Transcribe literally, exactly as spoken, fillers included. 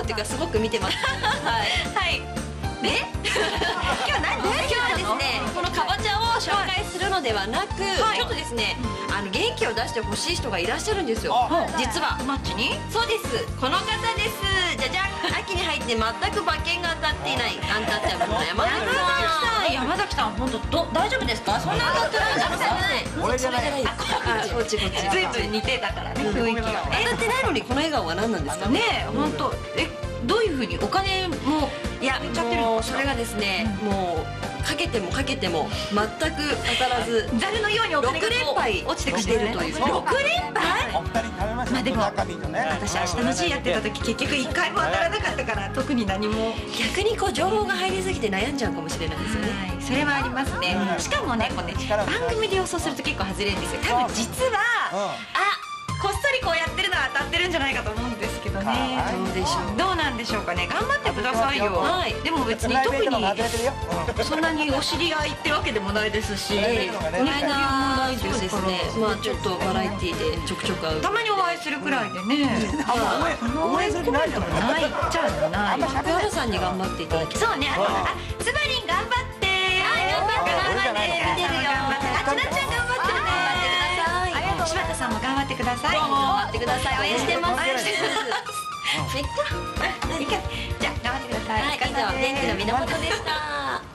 っていうかすごく見てます。はいはい。で今日何で今日はですね、このかぼちゃを紹介するのではなく、ちょっとですね、あの元気を出してほしい人がいらっしゃるんですよ。実はマッチに。 そうです。この方です。じゃじゃん。秋に入って全く馬券が当たっていないアンタッチャブルの山崎さん。 山崎さん、本当ど大丈夫ですか？そんな当たってない。当たってない。 俺じゃない。 あ、こっちこっち。 ずいぶん似てたからね、雰囲気が。 当たってないのにこの笑顔は何なんですかね。 ねえ、本当。え、どういう風にお金もいや、もうそれがですね、もうかけてもかけても全く当たらず、 ざるのようにお六金が連敗落ちてくしているという。 六連敗？ お二人食べました。 まあでも中身とね。 私明日の G やってた時結局一回も当たらなかったから特に何も。 逆にこう情報が入りすぎて悩んじゃうかもしれないですよね。 はい、それはありますね。しかもね、こうね、番組で予想すると結構外れるんですよ。多分実はあ、こっそりこうやってるのは当たってるんじゃないかと思うんですけどね。 どうでしょう。 どうなんでしょうかね。頑張ってくださいよ。 はい。 でも別に特にそんなにお知り合いってわけでもないですし、 この間そうですね。まあちょっとバラエティーでちょくちょく会う。 たまにお会いするくらいでね。 応援する気ないよ。 ないっちゃない。 福原さんに頑張っていただきたい。 そうね。あ、つばりん頑張って。はい、頑張って頑張って見てるよ。あ、ちなちゃん頑張ってね。ありがとう。柴田さんも頑張ってください。 頑張ってください。応援してます。 応援してます。いいか。じゃあ頑張ってください。 はい、以上元気の源でした。